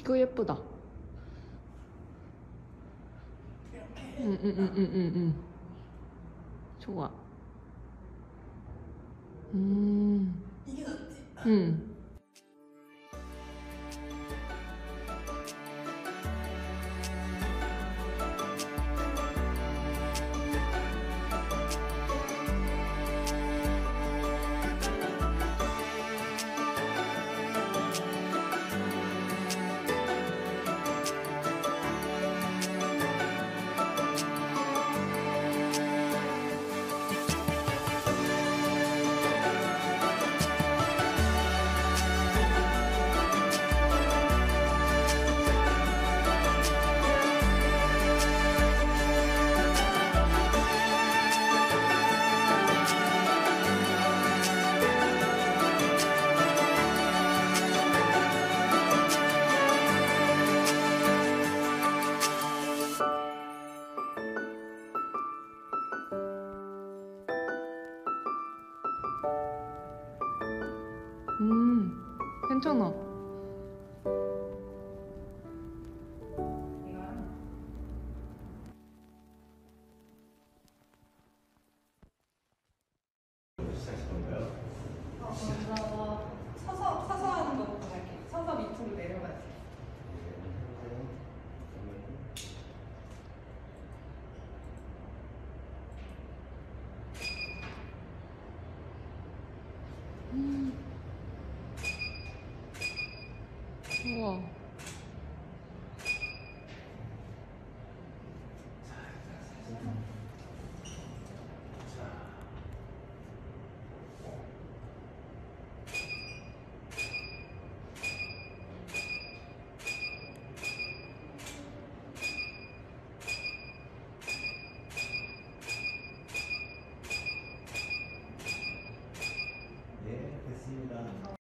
그거 예쁘다. 이렇게. 좋아. 이게 낫지? 괜찮아. 서서 하는 거부터 할게. 서서 밑으로 내려가지. 우와. 네, 됐습니다.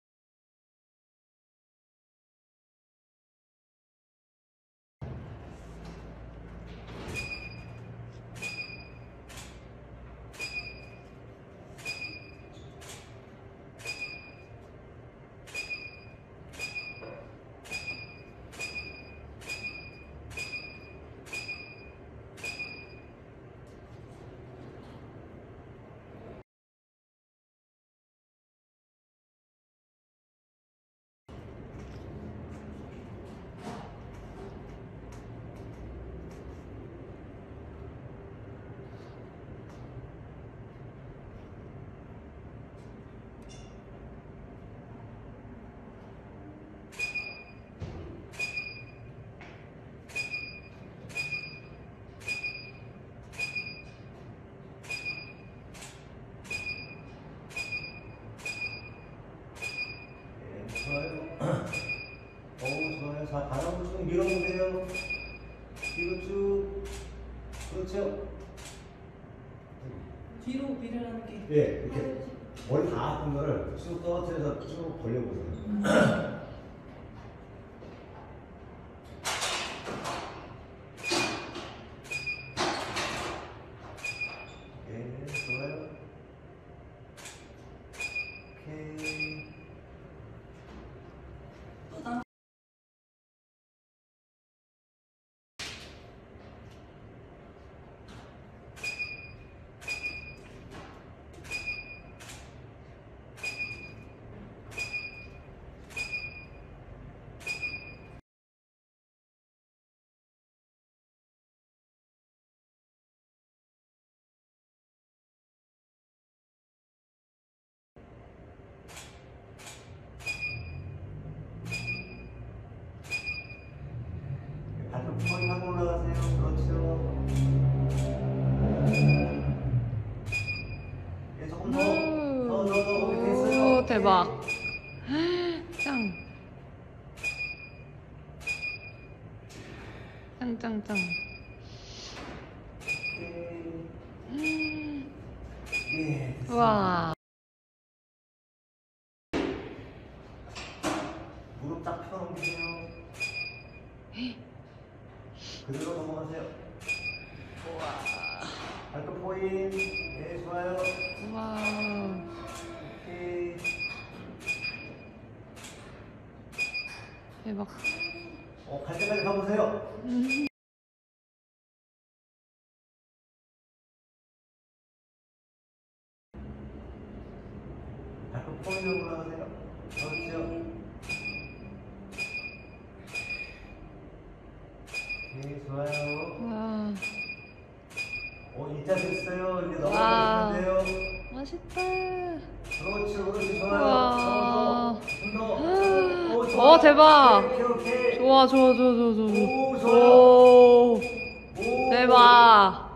좋아요. 좋아요. 자, 바람을 쭉 밀어보세요. 뒤로 쭉. 그렇죠. 뒤로 밀으라는 게. 예, 이렇게 머리 다 아픈 거를 쭉 떨어뜨려서 쭉 벌려보세요. 예, 좋아요. 오케이. 발톱 머리 하고 올라가세요. 그렇죠. 예, 조금 더. 됐어요. 오, 대박. 짱. 짱짱짱. 예, 됐습니다. 우와. 무릎 딱 펴놓으세요. 그대로 넘어가세요. 우와. 발끝 포인. 네, 좋아요. 우와. 오케이. 대박. 갈 때까지 가보세요. 발끝 포인트로 올라가세요. 그렇죠. 네, 좋아요. 와. 2차 됐어요. 이제 와. 넘어가시면 돼요. 맛있다. 그렇죠, 그렇죠. 와. 좋아요. 더. 어, 대박. 오케이, 오케이. 좋아. 오, 좋아요. 오. 오. 대박.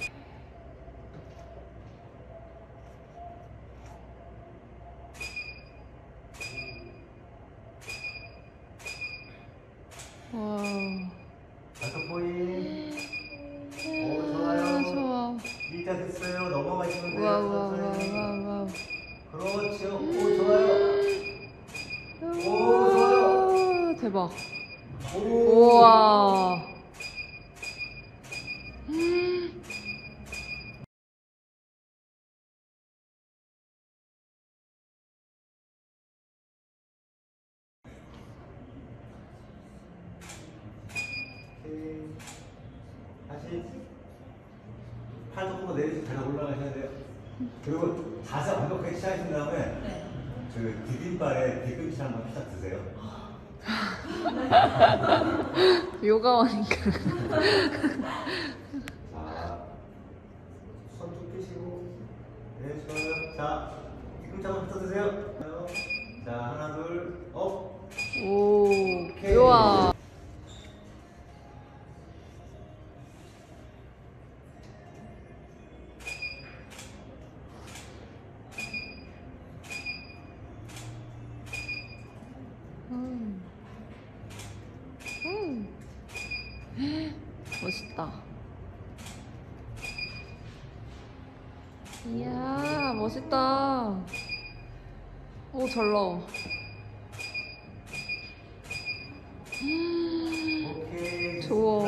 와. 발끝 포인트. 오, 좋아요. 좋아. 2차 됐어요. 넘어가시면 돼요. 천천히. 와. 그렇죠. 오, 좋아요. 오, 좋아요. 대박. 오. 우와. 오케이. 다시 팔 조금 더 내리시고 다시 올라가셔야 돼요. 그리고 자세 완벽하게 취하신 다음에 네. 그 디딤발에 뒤꿈치 한번 살짝 드세요. 요가원이니까. 자, 손 펴시고. 네, 좋아요. 자, 뒤꿈치 한번 펴드세요. 자, 하나, 둘, 업. 오. 오케이. 우와. 멋있다. 이야, 멋있다. 오, 잘 나와. 오케이. 좋아.